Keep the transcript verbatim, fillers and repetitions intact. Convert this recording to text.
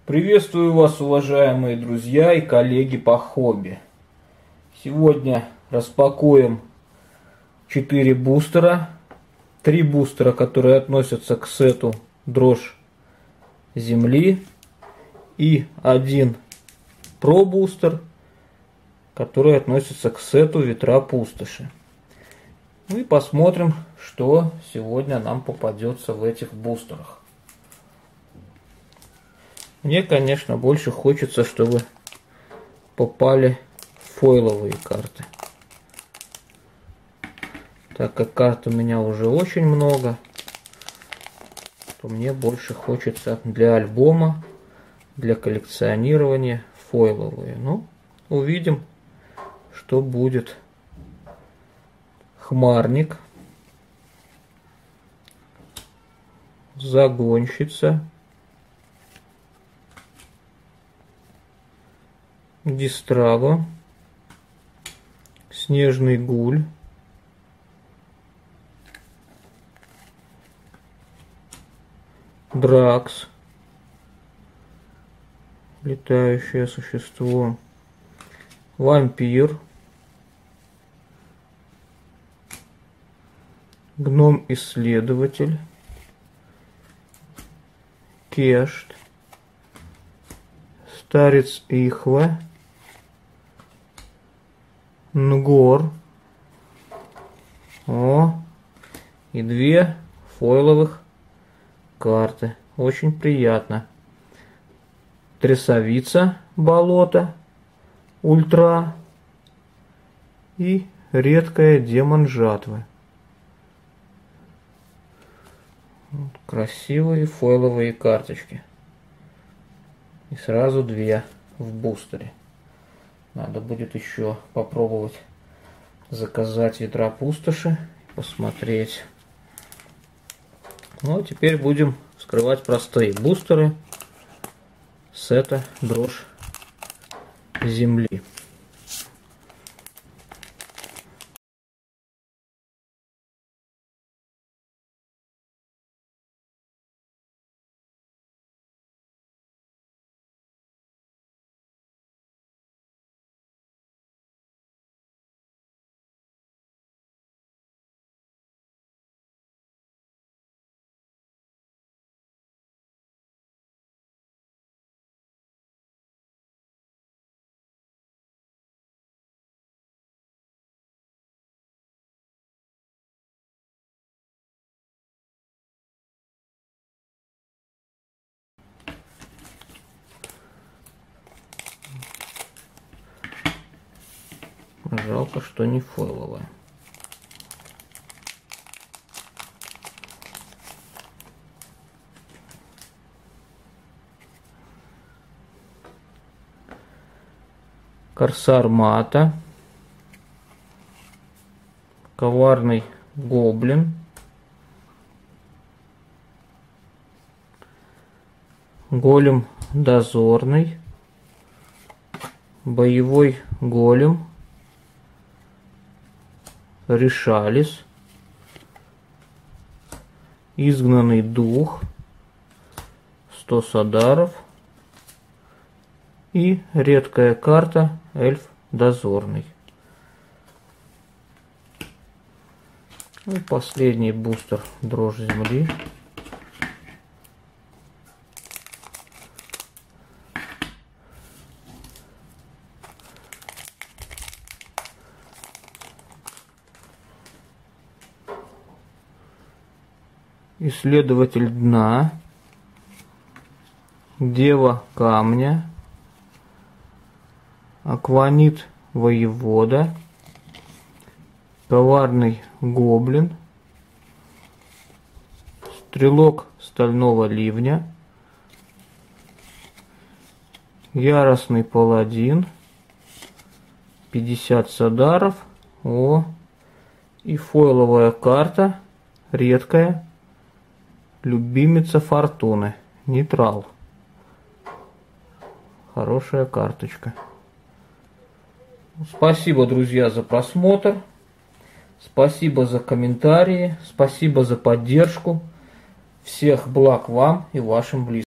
Приветствую вас, уважаемые друзья и коллеги по хобби. Сегодня распакуем четыре бустера. три бустера, которые относятся к сету «Дрожь Земли», и один Pro бустер, который относится к сету «Ветра Пустоши». Ну и посмотрим, что сегодня нам попадется в этих бустерах. Мне, конечно, больше хочется, чтобы попали фойловые карты. Так как карт у меня уже очень много, то мне больше хочется для альбома, для коллекционирования фойловые. Ну, увидим, что будет. Хмарник, Загонщица, Дистраго, Снежный Гуль, Дракс, летающее существо, Вампир, Гном-исследователь, Кешт, Старец Ихва, Нгор. О, и две фойловых карты. Очень приятно. Трясовица болота, ультра и редкая демон жатвы. Красивые фойловые карточки. И сразу две в бустере. Надо будет еще попробовать заказать Ветра Пустоши, посмотреть. Ну а теперь будем вскрывать простые бустеры сета «Дрожь Земли». Жалко, что не фойловая. Корсар Мата, Коварный Гоблин, Голем Дозорный, Боевой Голем, Решалис, Изгнанный Дух, сто Садаров и редкая карта Эльф Дозорный. И последний бустер «Дрожь Земли». Исследователь дна, Дева камня, Акванит воевода, Коварный гоблин, Стрелок стального ливня, Яростный паладин, пятьдесят Садаров. О, и фойловая карта, редкая, Любимица Фортуны, нейтрал. Хорошая карточка. Спасибо, друзья, за просмотр. Спасибо за комментарии. Спасибо за поддержку. Всех благ вам и вашим близким.